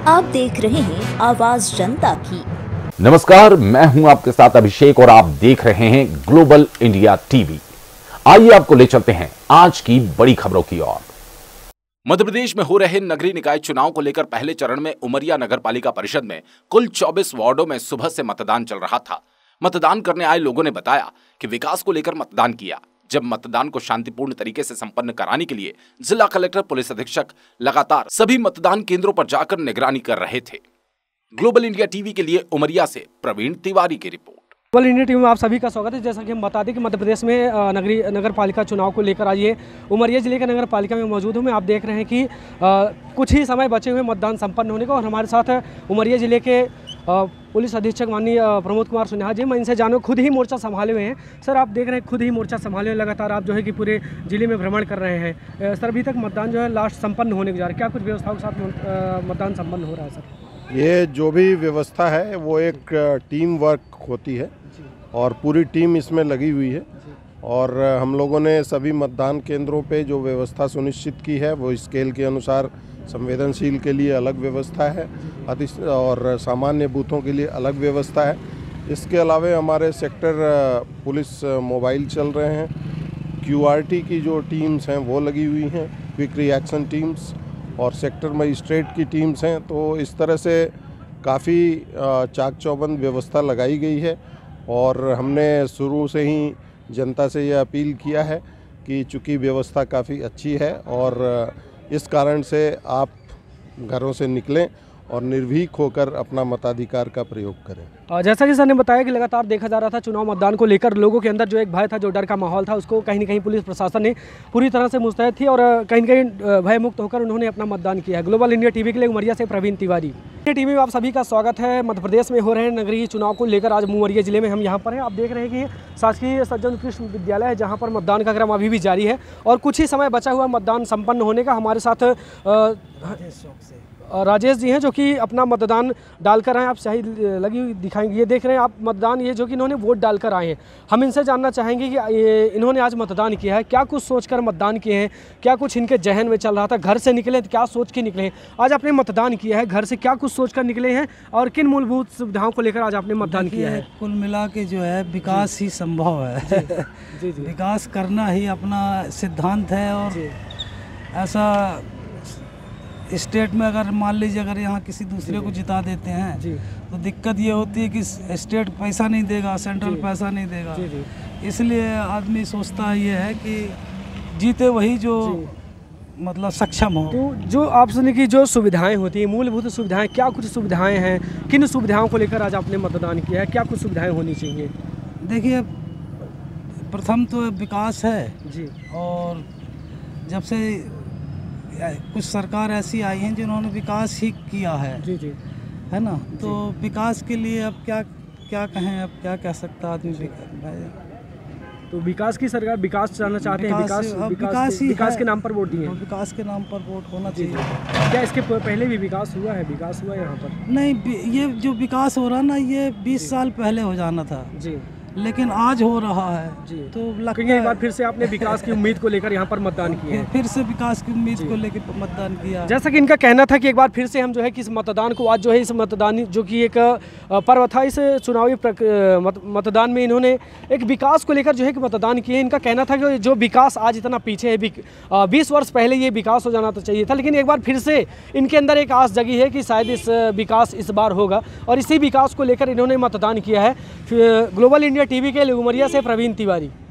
आप देख रहे हैं आवाज जनता की। नमस्कार, मैं हूं आपके साथ अभिषेक और आप देख रहे हैं ग्लोबल इंडिया टीवी। आइए आपको ले चलते हैं आज की बड़ी खबरों की ओर। मध्य प्रदेश में हो रहे नगरीय निकाय चुनाव को लेकर पहले चरण में उमरिया नगर पालिका परिषद में कुल 24 वार्डों में सुबह से मतदान चल रहा था। मतदान करने आए लोगों ने बताया कि विकास को लेकर मतदान किया। जब मतदान को शांतिपूर्ण तरीके से संपन्न कराने के लिए जिला कलेक्टर, पुलिस अधीक्षक लगातार सभी मतदान केंद्रों पर जाकर निगरानी कर रहे थे। ग्लोबल इंडिया टीवी के लिए उमरिया से प्रवीण तिवारी की रिपोर्ट। ग्लोबल इंडिया टीवी में आप सभी का स्वागत है। जैसा कि हम बता दें कि मध्य प्रदेश में नगर पालिका चुनाव को लेकर आज ये उमरिया जिले के नगर पालिका में मौजूद हूँ मैं। आप देख रहे हैं कि कुछ ही समय बचे हुए मतदान संपन्न होने को, और हमारे साथ उमरिया जिले के पुलिस अधीक्षक माननीय प्रमोद कुमार सुनिहार जी। मैं इनसे जानो, खुद ही मोर्चा संभाले हुए हैं। सर, आप देख रहे हैं खुद ही मोर्चा संभाले हुए, लगातार आप जो है कि पूरे जिले में भ्रमण कर रहे हैं। सर, अभी तक मतदान जो है लास्ट संपन्न होने को जा रहा है, क्या कुछ व्यवस्थाओं के साथ मतदान संपन्न हो रहा है? सर, ये जो भी व्यवस्था है वो एक टीम वर्क होती है और पूरी टीम इसमें लगी हुई है, और हम लोगों ने सभी मतदान केंद्रों पे जो व्यवस्था सुनिश्चित की है वो स्केल के अनुसार संवेदनशील के लिए अलग व्यवस्था है और सामान्य बूथों के लिए अलग व्यवस्था है। इसके अलावा हमारे सेक्टर पुलिस मोबाइल चल रहे हैं, QRT की जो टीम्स हैं वो लगी हुई हैं, क्विक रिएक्शन टीम्स, और सेक्टर मजिस्ट्रेट की टीम्स हैं। तो इस तरह से काफ़ी चाक चौबंद व्यवस्था लगाई गई है, और हमने शुरू से ही जनता से ये अपील किया है कि चूँकि व्यवस्था काफ़ी अच्छी है और इस कारण से आप घरों से निकलें और निर्भीक होकर अपना मताधिकार का प्रयोग करें। जैसा कि सर ने बताया कि लगातार देखा जा रहा था चुनाव मतदान को लेकर लोगों के अंदर जो एक भय था, जो डर का माहौल था, उसको कहीं न कहीं पुलिस प्रशासन ने पूरी तरह से मुस्तैद थी और कहीं न कहीं भय मुक्त होकर उन्होंने अपना मतदान किया है। ग्लोबल इंडिया टीवी के लिए उमरिया से प्रवीण तिवारी। इंडिया टीवी में आप सभी का स्वागत है। मध्य प्रदेश में हो रहे नगरीय चुनाव को लेकर आज उमरिया जिले में हम यहाँ पर हैं। आप देख रहे हैं कि शासकीय सज्जन उत्कृष्ट विद्यालय है, जहाँ पर मतदान का क्रम अभी भी जारी है और कुछ ही समय बचा हुआ मतदान संपन्न होने का। हमारे साथ राजेश जी हैं जो कि अपना मतदान डालकर आए। आप सही लगी हुई दिखाएंगे, ये देख रहे हैं आप मतदान, ये जो कि इन्होंने वोट डालकर आए हैं। हम इनसे जानना चाहेंगे कि इन्होंने आज मतदान किया है, क्या कुछ सोचकर मतदान किए हैं, क्या कुछ इनके जहन में चल रहा था, घर से निकले तो क्या सोच के निकले हैं? आज आपने मतदान किया है, घर से क्या कुछ सोच कर निकले हैं और किन मूलभूत सुविधाओं को लेकर आज आपने मतदान किया है? कुल मिला के जो है विकास ही संभव है। जी। विकास करना ही अपना सिद्धांत है, और ऐसा स्टेट में अगर मान लीजिए अगर यहाँ किसी दूसरे को जिता देते हैं तो दिक्कत ये होती है कि स्टेट पैसा नहीं देगा, सेंट्रल पैसा नहीं देगा। इसलिए आदमी सोचता ये है कि जीते वही जो मतलब सक्षम हो। तो जो आप सुनिए कि जो सुविधाएं होती हैं, मूलभूत सुविधाएं, क्या कुछ सुविधाएं हैं, किन सुविधाओं को लेकर आज आपने मतदान किया है, क्या कुछ सुविधाएँ होनी चाहिए? देखिए, प्रथम तो विकास है जी, और जब से कुछ सरकार ऐसी आई हैं जिन्होंने विकास ही किया है। जी, है ना। तो विकास के लिए अब क्या कहें, अब क्या कह सकता आदमी। तो विकास की सरकार विकास चाहना चाहते हैं, विकास के नाम पर वोट दिए हैं। विकास के नाम पर वोट होना चाहिए। क्या इसके पहले भी विकास हुआ है? विकास हुआ है यहाँ पर? नहीं, ये जो विकास हो रहा ना, ये 20 साल पहले हो जाना था जी, लेकिन आज हो रहा है जी। तो लगता है एक बार फिर से आपने विकास की उम्मीद को लेकर यहाँ पर मतदान किया है। फिर से विकास की उम्मीद को लेकर मतदान किया। जैसा कि इनका कहना था कि एक बार फिर से हम जो है कि इस मतदान को आज जो है इस मतदान जो कि एक पर्व था, इस चुनावी मतदान में इन्होंने एक विकास को लेकर जो है कि मतदान किए। इनका कहना था कि जो विकास आज इतना पीछे है, 20 वर्ष पहले ये विकास हो जाना तो चाहिए था, लेकिन एक बार फिर से इनके अंदर एक आस जगी है कि शायद इस विकास इस बार होगा, और इसी विकास को लेकर इन्होंने मतदान किया है। ग्लोबल इंडिया टीवी के लिए उमरिया से प्रवीण तिवारी।